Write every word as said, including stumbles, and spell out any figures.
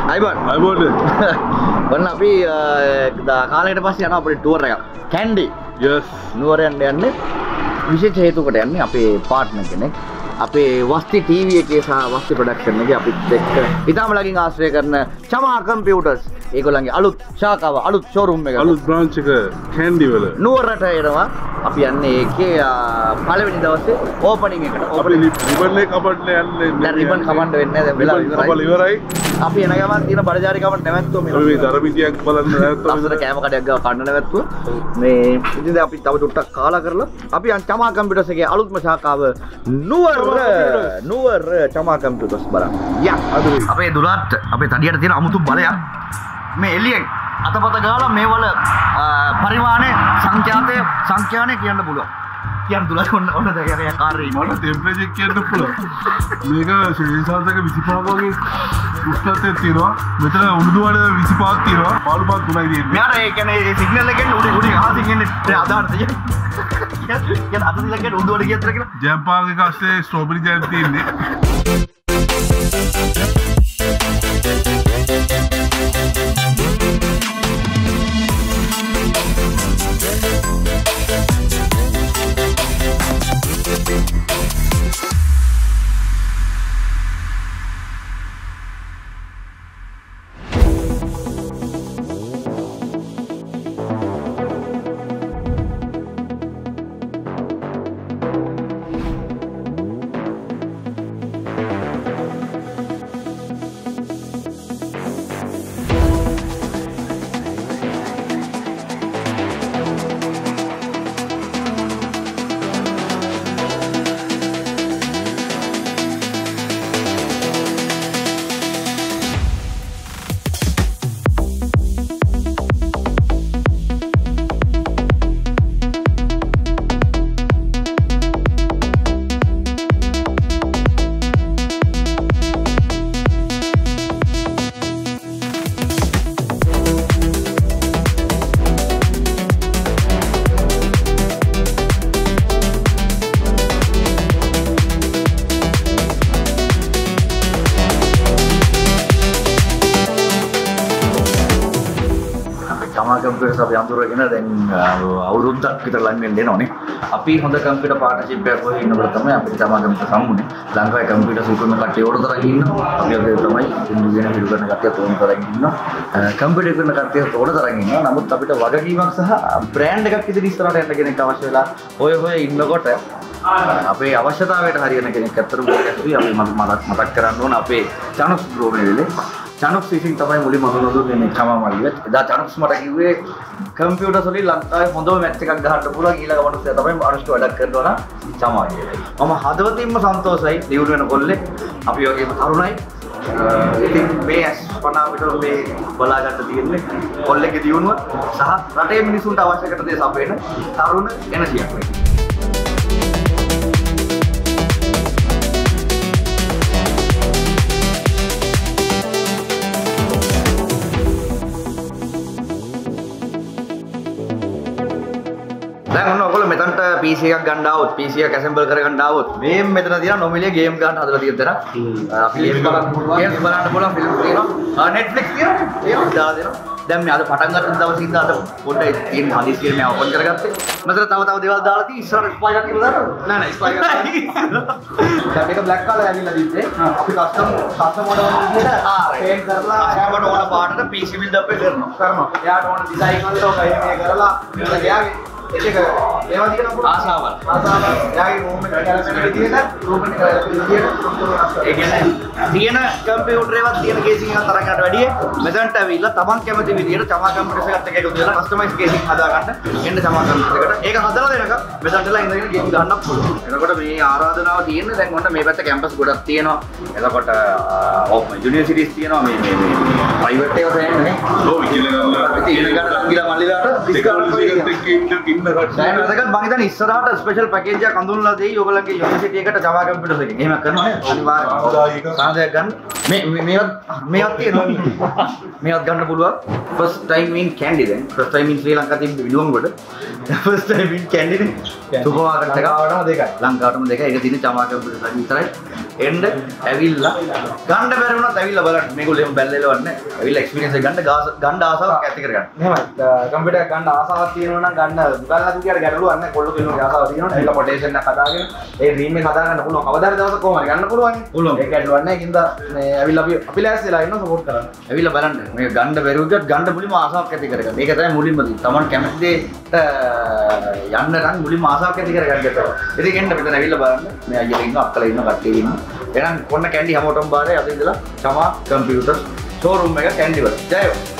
අයිබෝන් අයිබෝන් ඔන්න අපි කාලයකට පස්සේ යනවා අපේ ටුවර් එකක් කැන්ඩි යස් නුවර යන්න යන්නේ විශේෂ හේතුවකට යන්නේ අපේ පාර්ට්නර් කෙනෙක් අපේ වස්ති ටීවී එකේ සහ වස්ති ප්‍රොඩක්ෂන් එකේ අපිත් එක්ක ඊටම ළඟින් ආශ්‍රය කරන චමා කම්පියුටර්ස් ඒගොල්ලන්ගේ අලුත් ශාඛාව අලුත් ෂෝරූම් එක අලුත් බ්‍රාන්ච් එක කැන්ඩි වල නුවරට එනවා අපි යන්නේ ඒකේ පළවෙනි දවසේ ඕපනින් එකට අපි රිබන් එක කපන්න යන්නේ දැන් රිබන් කපන්න වෙන්නේ දැන් වෙලා ඉවරයි ඉවරයි අපි එන ගමන් තියෙන බඩජාරි කපන්න නැවැත්තුව මේ මේ දරමිටියක් බලන්න නැවැත්තුව අසල කෑම කඩයක් ගාව කන්න නැවැත්තුව මේ ඉතින් දැන් අපි තව ටුට්ටක් කාලා කරලා අපි යන් චමා කම්පියුටර්ස් එකේ අලුත්ම ශාඛාව නුවර නුවර චමා කම්පියුටර්ස් බලන්න යා අදුයි අපේ දුරාත් අපේ තඩියට තියෙන අමුතු බලයක් මේ එළියෙන් අතපත ගාලා මේවල පරිමාණය සංඛ්‍යාතය සංඛ්‍යානය කියන්න පුළුවන්. කියන්න දුරට ඔන්න ඔන්න දැන් යා කාර්යය මට ටෙම්පරේචර් කියන්න පුළුවන්. මේක ශ්‍රේෂාන්තක විසිපහක වගේ උෂ්ණත්වයක් තියෙනවා. මෙතන උණුදු වල විසිපහක් තියෙනවා. පාළු පහ තුනයි තියෙන්නේ. මෙයාට ඒ කියන්නේ ඒ සිග්නල් එකෙන් උඩ උඩ අහසින් එන්නේ දැන් අදාහන තියෙන්නේ. කියන අත දිලකට උඩ වල ගියතර කියලා. ජෑම් පාක් එක අස්සේ ස්ට්‍රෝබෙරි ජෑම් තියෙන්නේ. කම්පියුටර්ස් අපි අඳුරගෙන දැන් අවුරුද්දක් විතර ලඟ වෙන්න එනෝනේ. අපි හොඳ කම්පියුටර් පාර්ට්නර්ෂිප් එකක් හොයන ඉන්නකොට තමයි අපිට තමා කම්පියුටර් සම්මුනේ. ලංකාවේ කම්පියුටර් සුපර් කට්ටිය ඕඩර් තරන් ඉන්නවා. අපි ඔගේ තමයි ඉන්දු වෙන පිළි කරන කට්ටිය තෝරන තරන් ඉන්නවා. කම්පියුටර් කරන කට්ටිය ඕඩර් තරන් ඉන්නවා. නමුත් අපිට වගකීමක් සහ බ්‍රෑන්ඩ් එකක් ඉදිරි ඉස්සරහට යන්න කෙනෙක් අවශ්‍ය වෙලා ඔය හොය ඉන්නකොට අපේ අවශ්‍යතාවයට හරියන කෙනෙක් අතර මොකක්ද අපි මතක් කරන්න ඕන අපේ චනොක්ස් ග්‍රෝමේලේ චනොක්ස් විසින් තමයි මුලින්ම හඳුන්වන්නේ මේ චමා මල්ලිය. එදා චනොක්ස් මට කිව්වේ කම්පියුටර් වලින් ලංකාවේ හොඳම මැච් එකක් ගහන්න පුළුවන් ඊළඟ වරුද්දේ තමයි අනුෂ්ඨ වැඩක් කරනවා නම් චමා කියලා. මම හදවතින්ම සන්තෝෂයි දියුණු වෙන කොල්ලේ. අපි වගේම තරුණයි. ඉතින් මේ අස්පනා අපිට මේ බලා ගන්න තියෙන්නේ කොල්ලෙක්ගේ දියුණුව සහ රටේ මිනිසුන්ට අවශ්‍ය කරන දේ සපයන තරුණ එනර්ජියක් වෙයි. දැන් ඔන්න ඔයගොල්ලෝ මෙතනට P C එකක් ගන්න ආවොත් P C එකක් ඇසෙම්බල් කරගන්න ආවොත් මේ මෙතන තියෙන නොමිලේ ගේම් ගන්න හදලා තියෙන තැන අපි ගේම් බලන්න පුළුවන් ගේම් බලන්න පුළුවන් ෆිල්ම් තියෙනවා Netflix තියෙනවා ඒවත් දාලා දෙනවා. දැන් මේ අද පටන් ගන්න දවසේ ඉඳලා අද පොඩ්ඩයි තියෙන හදිස්සියෙන් මම ඕපන් කරගත්තේ. මෙතන තව තව දේවල් දාලා තියෙයි ඉස්සරහ ස්පයි එකක් කියලා දානවා. නෑ නෑ ස්පයි එකක්. දැන් මේක බ්ලැක් කලර් ඇවිල්ලා දිත්තේ. අපි කස්ටම් කස්ටම් මොඩල් විදිහට පේන්ට් කරලා එයාට ඕන පාටට P C බිල්ඩ් අප් එක කරනවා. කරනවා. එයාට ඕන ඩිසයින් වලට ඔක එහෙම කරලා මෙතන ගියාගේ ඒක ඒවා දින අපුර ආසාවල් ආසාවල් යාගේ රූම් එක ගැලපෙන විදිහට රූම් එක ගැලපෙන විදිහට ඒ කියන්නේ තියෙන කම්පියුටර් එකක් තියෙන කේසින් එකක් තරකට වැඩිය මෙතනට ඇවිල්ලා තමන් කැමති විදිහට තමා කම්පියුටර් එකත් එක්ක එකතු වෙලා කස්ටමයිස් කේසින් හදා ගන්න එන්න තමා කම්පියුටර් එකට ඒක හදලා දෙනකම් මෙතනටලා ඉඳගෙන ගේම් ගන්නත් පුළුවන්. එතකොට මේ ආරාධනාව තියෙන්නේ දැන් ඔන්න මේ පැත්ත කැම්පස් ගොඩක් තියෙනවා. එතකොට යුනිවර්සිටිස් තියෙනවා මේ මේ ප්‍රයිවට් ඒවා තියෙනවා නේ. ඔව් ඉගෙන ගන්න ඉගෙන ගන්න ගිලා මල්ලිලාට ඩිස්කවුන්ට් එකක් ඉන්න කට්ටිය. දැන් වැදගත් මම හිතන්නේ ඉස්සරහට ස්පෙෂල් පැකේජ් එකක් අඳුන්ලා දෙයි ඔයගලගේ යුනිවර්සිටි එකට Java computers එකෙන්. එහෙම කරනවා නේද? අනිවාර්යයෙන්. සාදයක් ගන්න. මේ මේවත් මේවත් තියෙනවා. මේවත් ගන්න පුළුවන්. first time in Candy then. first time in Sri Lanka තිබ්බ විදුවන්ගොඩ. first time in Candy නේ. සුපර් මාකට් එක ආවම දෙකයි. ලංකාවටම දෙකයි. ඒක තියෙන Java computers එකක් විතරයි. එන්න ඇවිල්ලා ගන්න බැරි වුණත් ඇවිල්ලා බලන්න. මේගොල්ලෝ එහෙම බැලලෙලවන්නේ. ඇවිල්ලා එක්ස්පීරියන්ස් එක ගන්න ගන්න ආසාවක් ඇති කරගන්න. එහෙමයි. කම්පියුටර් එක ගන්න ආසාවක් තියෙනවා නම් ගන්න දුකල්ලා කියට ගැටලුවක් නැහැ. කොල්ල කෙනෙකුගේ ආසාවක් තියෙනවා. ඒක පොටේෂන් එකක් හදාගෙන ඒ ඩ්‍රීම් එක හදාගන්න පුළුවන්. කවදාද දවසක කොහොමද ගන්න පුළුවන්. පුළුවන්. ඒක ගැටලුවක් නැහැ. ඒකින්ද මේ ඇවිල්ලා අපි අපි ලෑස්තිලා ඉන්න සපෝට් කරන්න. ඇවිල්ලා බලන්න. මේක ගන්න බැරි වුණත් ගන්න මුලින්ම ආසාවක් ඇති කරගන්න. ඒක තමයි මුලින්ම තියෙන්නේ. Taman කැමති දෙයට යන්න නම් මුලින්ම ආසාවක් ඇති කරගන්න කියලා. ඉතින් එන්න මෙතන ඇවිල්ලා බලන්න. මේ අයියලා ඉන්න අක්කලා ඉන්න කට්ටිය ඉන්න. එහෙනම් කොන්න කැන්ඩි හැමෝටම බාරයි අද ඉඳලා තමා කම්පියුටර් ෂෝරූම් එක කැන්ඩි වල. ජය වේවා.